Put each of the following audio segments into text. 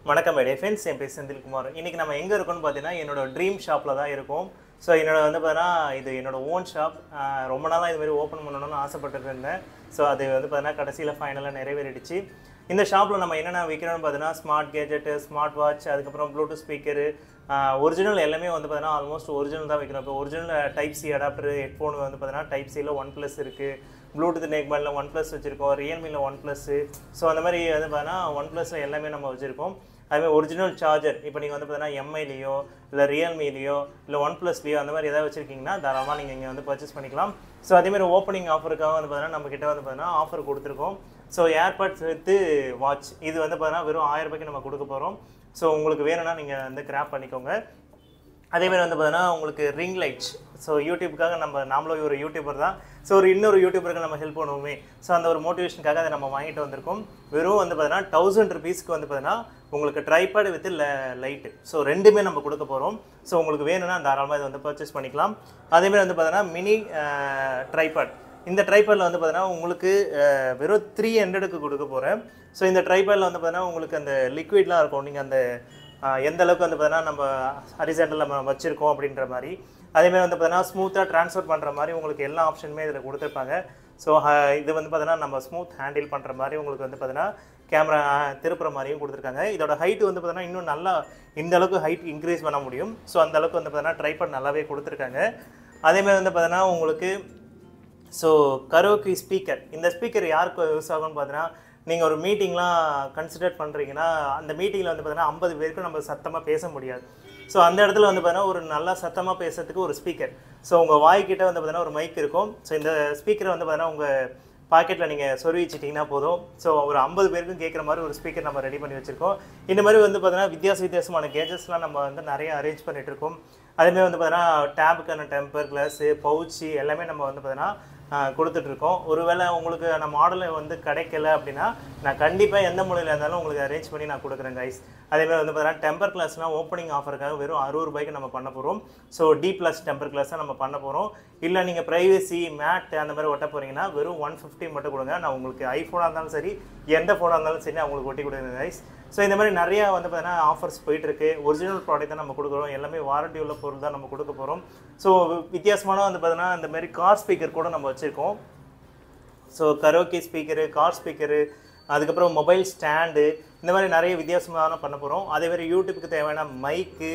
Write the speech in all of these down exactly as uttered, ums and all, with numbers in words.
வணக்கம் மேடே ஃப்ரெண்ட்ஸ், என் பேர் செந்தில்குமார். இன்றைக்கி நம்ம எங்கே இருக்கோம்னு பார்த்தீங்கன்னா என்னோடய ட்ரீம் ஷாப்பில் தான் இருக்கும். ஸோ என்னோட வந்து பார்த்தீங்கன்னா இது என்னோடய ஓன் ஷாப். ரொம்ப நாளாக இதுமாதிரி ஓப்பன் பண்ணணும்னு ஆசைப்பட்டுட்டு இருந்தேன். ஸோ அது வந்து பார்த்தீங்கன்னா கடைசியில் ஃபைனலாக நிறைவேறிடுச்சு. இந்த ஷாப்பில் நம்ம என்னென்ன விற்கிறோம்னு பார்த்தீங்கன்னா ஸ்மார்ட் கேஜெட்டு, ஸ்மார்ட் வாட்ச், அதுக்கப்புறம் ப்ளூடூத் ஸ்பீக்கரு, ஒரிஜினல் எல்லாமே வந்து பார்த்தீங்கன்னா ஆல்மோஸ்ட் ஒரிஜினல் தான் வைக்கிறோம். இப்போ original type C adapter, headphone வந்து பார்த்தீங்கன்னா டைப் சியில் ஒன் ப்ளஸ் இருக்குது, ப்ளூடூத் நெக்பேண்டில் ஒன் ப்ளஸ் வச்சுருக்கோம், ரியல்மியில் ஒன் ப்ளஸ்ஸு. ஸோ அந்த மாதிரி வந்து பார்த்தீங்கன்னா ஒன் ப்ளஸில் எல்லாமே நம்ம வச்சுருக்கோம். அதுமாதிரி ஒரிஜினல் சார்ஜர் இப்போ நீங்கள் வந்து பார்த்தீங்கன்னா எம்ஐலேயோ இல்லை ரியல்மிலேயோ இல்லை ஒன் ப்ளஸ்லேயோ அந்த மாதிரி எதாவது வச்சுருக்கீங்கன்னா தாராளமாக நீங்கள் இங்கே வந்து பர்ச்சேஸ் பண்ணிக்கலாம். ஸோ அதேமாதிரி ஓப்பனிங் ஆஃபருக்காக வந்து பார்த்தீங்கன்னா நம்ம கிட்ட வந்து பார்த்தீங்கன்னா ஆஃபர் கொடுத்துருக்கோம். ஸோ ஏர்பாட்ஸ் வித்து வாட்ச் இது வந்து பார்த்தீங்கன்னா வெறும் ஆயிரம் ரூபாய்க்கு நம்ம கொடுக்க போகிறோம். ஸோ உங்களுக்கு வேணும்னா நீங்கள் வந்து கிராப் பண்ணிக்கோங்க. அதேமாதிரி வந்து பார்த்தீங்கன்னா உங்களுக்கு ரிங் லைட்ஸ், ஸோ யூடியூப்புக்காக நம்ம நாமளும் ஒரு யூடியூபர் தான். ஸோ ஒரு இன்னொரு யூடியூபருக்கு நம்ம ஹெல்ப் பண்ணுவோமே, ஸோ அந்த ஒரு மோட்டிவேஷனுக்காக அதை நம்ம வாங்கிட்டு வந்திருக்கோம். வெறும் வந்து பார்த்தீங்கன்னா தௌசண்ட் ருபீஸ்க்கு வந்து பார்த்தீங்கன்னா உங்களுக்கு ட்ரைபாட் வித் லைட்டு, ஸோ ரெண்டுமே நம்ம கொடுக்க போகிறோம். ஸோ உங்களுக்கு வேணும்னா தாராளமாக இதை வந்து பர்ச்சேஸ் பண்ணிக்கலாம். அதேமாதிரி வந்து பார்த்தீங்கன்னா மினி ட்ரைபாட், இந்த ட்ரைபாடில் வந்து பார்த்தீங்கன்னா உங்களுக்கு வெறும் த்ரீ ஹண்ட்ரடுக்கு கொடுக்க போகிறேன். ஸோ இந்த ட்ரைபாடில் வந்து பார்த்தீங்கன்னா உங்களுக்கு அந்த லிக்விட்லாம் இருக்கும், நீங்கள் அந்த எந்த அளவுக்கு வந்து பார்த்தீங்கன்னா நம்ம ஹரிசாண்டல் நம்ம வச்சுருக்கோம் அப்படின்ற மாதிரி. அதேமாதிரி வந்து பார்த்தீங்கன்னா ஸ்மூத்தாக ட்ரான்ஸ்ஃபர் பண்ணுற மாதிரி உங்களுக்கு எல்லா ஆப்ஷனுமே இதில் கொடுத்துருப்பாங்க. ஸோ இது வந்து பார்த்தீங்கன்னா நம்ம ஸ்மூத் ஹேண்டில் பண்ணுற மாதிரி உங்களுக்கு வந்து பார்த்தீங்கன்னா கேமரா திருப்புற மாதிரியும் கொடுத்துருக்காங்க. இதோட ஹைட் வந்து பார்த்தீங்கன்னா இன்னும் நல்லா இந்த அளவுக்கு ஹைட் இன்க்ரீஸ் பண்ண முடியும். ஸோ அந்த அளவுக்கு வந்து பார்த்தீங்கன்னா ட்ரைபாட் நல்லாவே கொடுத்துருக்காங்க. அதேமாதிரி வந்து பார்த்தீங்கன்னா உங்களுக்கு ஸோ கரோக்கி ஸ்பீக்கர், இந்த ஸ்பீக்கர் யாருக்கு யூஸ் ஆகும்னு பார்த்தீங்கன்னா நீங்கள் ஒரு மீட்டிங்லாம் கன்சிடர் பண்ணுறீங்கன்னா அந்த மீட்டிங்கில் வந்து பார்த்தீங்கன்னா ஐம்பது பேருக்கும் நம்ம சத்தமாக பேச முடியாது. ஸோ அந்த இடத்துல வந்து பார்த்தீங்கன்னா ஒரு நல்லா சத்தமாக பேசுறதுக்கு ஒரு ஸ்பீக்கர், ஸோ உங்கள் வாய்க்கிட்ட வந்து பார்த்தீங்கன்னா ஒரு மைக் இருக்கும். ஸோ இந்த ஸ்பீக்கரை வந்து பார்த்தீங்கன்னா உங்கள் பாக்கெட்டில் நீங்கள் சொருவி வச்சிட்டிங்கன்னா போதும். ஸோ ஒரு ஐம்பது பேருக்கும் கேட்குற மாதிரி ஒரு ஸ்பீக்கர் நம்ம ரெடி பண்ணி வச்சுருக்கோம். இந்த மாதிரி வந்து பார்த்தீங்கன்னா வித்தியாச வித்தியாசமான கேஜெட்ஸ்லாம் நம்ம வந்து நிறைய அரேஞ்ச் பண்ணிகிட்டு இருக்கோம். அதேமாதிரி வந்து பார்த்தீங்கன்னா டேபுக்கான டெம்பர் கிளாஸு, பவுச்சு எல்லாமே நம்ம வந்து பார்த்தீங்கன்னா கொடுத்துட்ருக்கோம். ஒருவேளை உங்களுக்கு அந்த மாடலை வந்து கிடைக்கல அப்படின்னா நான் கண்டிப்பாக எந்த மூலையில் இருந்தாலும் உங்களுக்கு அரேஞ்ச் பண்ணி நான் கொடுக்குறேன் கைஸ். அதேமாதிரி வந்து பார்த்தீங்கன்னா டெம்பர் கிளாஸ்லாம் ஓப்பனிங் ஆஃபருக்காக வெறும் அறுபது ரூபாய்க்கு நம்ம பண்ண போகிறோம். ஸோ டி ப்ளஸ் டெம்பர் கிளாஸாக நம்ம பண்ண போகிறோம். இல்லை நீங்கள் ப்ரைவசி மேட் அந்த மாதிரி ஒட்ட போகிறீங்கன்னா வெறும் ஒன் ஃபிஃப்டி மட்டும் கொடுங்க. நான் உங்களுக்கு ஐஃபோனாக இருந்தாலும் சரி எந்த ஃபோனாக இருந்தாலும் சரி அவங்களுக்கு ஒட்டி கொடுங்க கைஸ். ஸோ இந்த மாதிரி நிறையா வந்து பார்த்தீங்கன்னா ஆஃபர்ஸ் போயிட்டுருக்கு. ஒரிஜினல் ப்ராடக்ட் தான் நம்ம கொடுக்குறோம், எல்லாமே வாரண்டி உள்ள பொருள் தான் நம்ம கொடுக்க போகிறோம். ஸோ வித்தியாசமான வந்து பார்த்தீங்கன்னா இந்த மாதிரி கார் ஸ்பீக்கர் கூட நம்ம வச்சுருக்கோம். So karaoke speaker, car speaker, அதுக்கப்புறம் மொபைல் ஸ்டாண்டு, இந்த மாதிரி நிறைய வித்தியாசமான பண்ண போகிறோம். அதேமாதிரி யூடியூப்புக்கு தேவையான மைக்கு,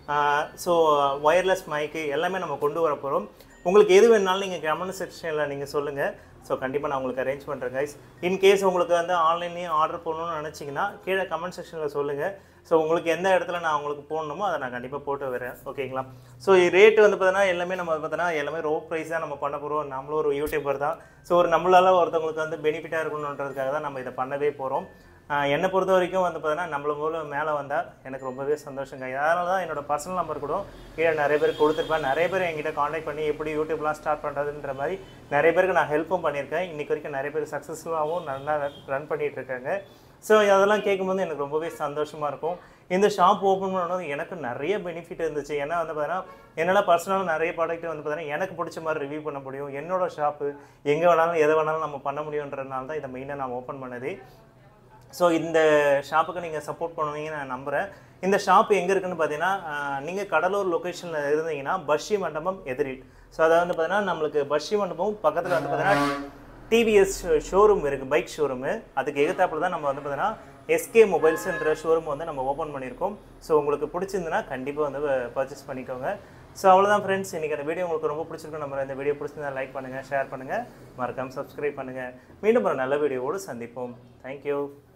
ஸோ ஒயர்லெஸ் மைக்கு எல்லாமே நம்ம கொண்டு வர போகிறோம். உங்களுக்கு எது வேணுனாலும் நீங்கள் கமெண்ட் செக்ஷனில் நீங்கள் சொல்லுங்கள். ஸோ கண்டிப்பாக நான் உங்களுக்கு அரேஞ்ச் பண்ணுறேன் கைஸ். இன்கேஸ் உங்களுக்கு வந்து ஆன்லைன்லேயும் ஆர்டர் பண்ணணும்னு நினச்சிங்கன்னா கீழே கமெண்ட் செக்ஷனில் சொல்லுங்கள். ஸோ உங்களுக்கு எந்த இடத்துல நான் உங்களுக்கு போடணுமோ அதை நான் கண்டிப்பாக போட்டு வரேன், ஓகேங்களா? ஸோ ரேட்டு வந்து பார்த்தீங்கன்னா எல்லாமே நம்ம பார்த்தீங்கன்னா எல்லாமே ரோ ப்ரைஸ் தான் நம்ம பண்ண போகிறோம். நம்மளும் ஒரு யூடியூபர் தான். ஸோ ஒரு நம்மளால் ஒருத்தவங்களுக்கு வந்து பெனிஃபிட்டாக இருக்கணுன்றதுக்காக தான் நம்ம இதை பண்ணவே போகிறோம். என்னை பொறுத்த வரைக்கும் வந்து பார்த்தீங்கன்னா நம்மள போல மேலே வந்தால் எனக்கு ரொம்பவே சந்தோஷங்க. அதனால தான் என்னோடய பர்சனல் நம்பர் கூட கீழே நிறைய பேர் கொடுத்துருப்பேன். நிறைய பேர் என்கிட்ட காண்டாக்ட் பண்ணி எப்படி யூடியூப்லாம் ஸ்டார்ட் பண்ணுறதுன்ற மாதிரி நிறைய பேருக்கு நான் ஹெல்ப்பும் பண்ணியிருக்கேன். இன்றைக்கி வரைக்கும் நிறைய பேர் சக்ஸஸ்ஃபுல்லாகவும் நல்லா ரன் பண்ணிகிட்டு இருக்காங்க. ஸோ அதெல்லாம் கேட்கும்போது எனக்கு ரொம்பவே சந்தோஷமாக இருக்கும். இந்த ஷாப் ஓப்பன் பண்ணணும் எனக்கு நிறைய பெனிஃபிட் இருந்துச்சு. ஏன்னா வந்து பார்த்தீங்கன்னா என்னால் பர்சனலாக நிறைய ப்ராடக்ட் வந்து பார்த்தீங்கன்னா எனக்கு பிடிச்ச மாதிரி ரிவ்யூ பண்ண முடியும். என்னோடய ஷாப்பு எங்கே வேணாலும் எதை வேணாலும் நம்ம பண்ண முடியுன்றதுனால தான் இதை மெயினாக நான் ஓப்பன் பண்ணது. ஸோ இந்த ஷாப்புக்கு நீங்கள் சப்போர்ட் பண்ணுவீங்கன்னு நான் நம்புகிறேன். இந்த ஷாப் எங்கே இருக்குதுன்னு பார்த்தீங்கன்னா நீங்கள் கடலூர் லொக்கேஷனில் இருந்தீங்கன்னா பஷ்ஷி மண்டபம் எதிரில். ஸோ அதை வந்து பார்த்தீங்கன்னா நம்மளுக்கு பஷ்ஷி மண்டபம் பக்கத்தில் வந்து பார்த்தீங்கன்னா டிவிஎஸ் ஷோரூம் இருக்குது, பைக் ஷோரூமு. அதுக்கு எதிர்த்தாப்புல தான் நம்ம வந்து பார்த்தீங்கன்னா எஸ்கே மொபைல்ஸுன்ற ஷோரூம் வந்து நம்ம ஓப்பன் பண்ணியிருக்கோம். ஸோ உங்களுக்கு பிடிச்சிருந்துன்னா கண்டிப்பாக வந்து பர்ச்சேஸ் பண்ணிக்கோங்க. ஸோ அவ்வளோதான் ஃப்ரெண்ட்ஸ், இன்றைக்கி அந்த வீடியோ உங்களுக்கு ரொம்ப பிடிச்சிருக்கும். நம்ம இந்த வீடியோ பிடிச்சிருந்தா லைக் பண்ணுங்கள், ஷேர் பண்ணுங்கள், மறக்காமல் சப்ஸ்கிரைப் பண்ணுங்கள். மீண்டும் ஒரு நல்ல வீடியோவோடு சந்திப்போம். தேங்க்யூ.